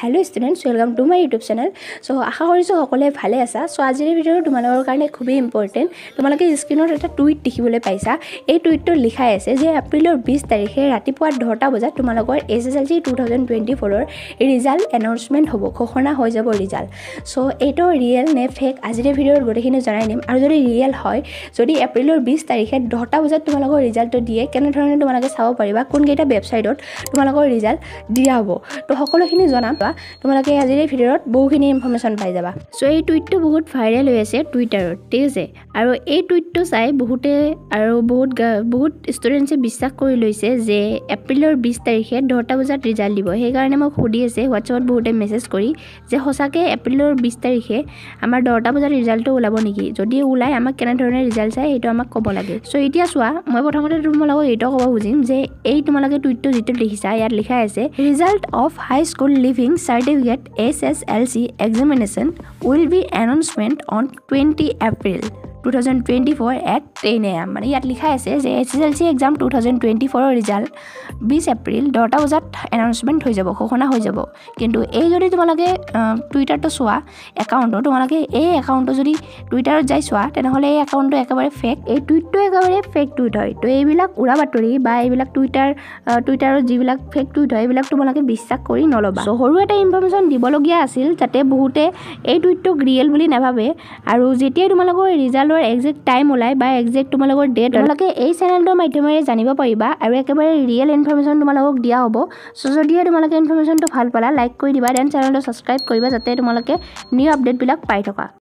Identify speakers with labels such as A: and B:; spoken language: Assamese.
A: Hello students, welcome to my YouTube channel. So আশা কৰিছো সকলোৱে ভালে আছা। So আজিৰ ভিডিঅ'টো তোমালোকৰ কাৰণে খুবই ইম্পৰ্টেন্ট। তোমালোকে স্ক্ৰিনত এটা টুইট দেখিবলৈ পাইছা। এই টুইটটো লিখা আছে যে এপ্ৰিলৰ 20 তাৰিখে ৰাতিপুৱা 10টা বজাত তোমালোকৰ HSLC 2024 ৰ ৰিজাল্ট এনাউন্সমেন্ট হ'ব। ঘোষণা হৈ যাব ৰিজাল্ট। So এইটো ৰিয়েল নে ফেক আজিৰ ভিডিঅ'ৰ গোটেইখিনি জনাই দিম। আৰু যদি ৰিয়েল হয়, যদি এপ্ৰিলৰ 20 তাৰিখে 10টা বজাত তোমালোকৰ ৰিজাল্টটো দিয়ে, কেনে ধৰণে তোমালোকে চাব পাৰিবা, কোন কেইটা ৱেবছাইটত তোমালোকৰ ৰিজাল্ট দিয়া হ'ব। তো সকলোখিনি জনাবা। তোমালোকে আজিৰ এই ভিডিঅ'ত বহুখিনি ইনফৰমেশ্যন পাই যাবা। সো এই টুইটটো বহুত ভাইৰেল হৈ আছে টুইটাৰত, ঠিক আছে। আৰু এই টুইটটো চাই বহুতে আৰু বহুত ষ্টুডেণ্টছে বিশ্বাস কৰি লৈছে যে এপ্ৰিলৰ 20 তাৰিখে 10টা বজাত ৰিজাল্ট দিব। সেইকাৰণে মোক সুধি আছে হোৱাটছএপত বহুতে মেছেজ কৰি যে সঁচাকৈ এপ্ৰিলৰ 20 তাৰিখে আমাৰ 10টা বজাত ৰিজাল্টটো ওলাব নেকি? যদি ওলাই আমাক কেনেধৰণে ৰিজাল্ট চাই সেইটো আমাক ক'ব লাগে। সো এতিয়া চোৱা, মই প্ৰথমতে তোমালোকক এইটো ক'ব খুজিম যে এই তোমালোকে টুইটটো যিটো লিখিছা, ইয়াত লিখা আছে result of high school leaving certificate HSLC examination will be announcement on 20 April 2024 at 10 AM মানে ইয়াত লিখা আছে যে HSLC exam 2024 ৰিজাল্ট 20 এপ্ৰিল 10টা বজাত এনাউন্সমেন্ট হৈ যাব, ঘোষণা হৈ যাব। কিন্তু এই যদি তোমালোকে টুইটাৰটো চোৱা একাউণ্টটো, তোমালোকে এই একাউণ্টটো যদি টুইটাৰত যাই চোৱা, তেনেহ'লে এই একাউণ্টটো একেবাৰে ফেক। এই টুইটটো একেবাৰে ফেক টুইট হয়। তো এইবিলাক উৰা বাতৰি বা এইবিলাক টুইটাৰত যিবিলাক ফেক টুইট হয়, এইবিলাক তোমালোকে বিশ্বাস কৰি নল'বা। সৰু এটা ইনফৰমেশ্যন দিবলগীয়া আছিল যাতে বহুতে এই টুইটটোক ৰিয়েল বুলি নাভাবে। আৰু যেতিয়াই তোমালোকৰ ৰিজাল্টৰ একজেক্ট টাইম ওলাই বা একজেক্ট তোমালোকৰ ডেট, তোমালোকে এই চেনেলটোৰ মাধ্যমেৰে জানিব পাৰিবা আৰু একেবাৰে ৰিয়েল ইনফৰমেশ্যন তোমালোকক দিয়া হ'ব। সো যদিহে তোমালোকে ইনফৰমেশ্যনটো ভাল পালা, লাইক কৰি দিবা, দেন চেনেলটো ছাবস্ক্ৰাইব কৰিবা যাতে তোমালোকে নিউ আপডেটবিলাক পাই থকা।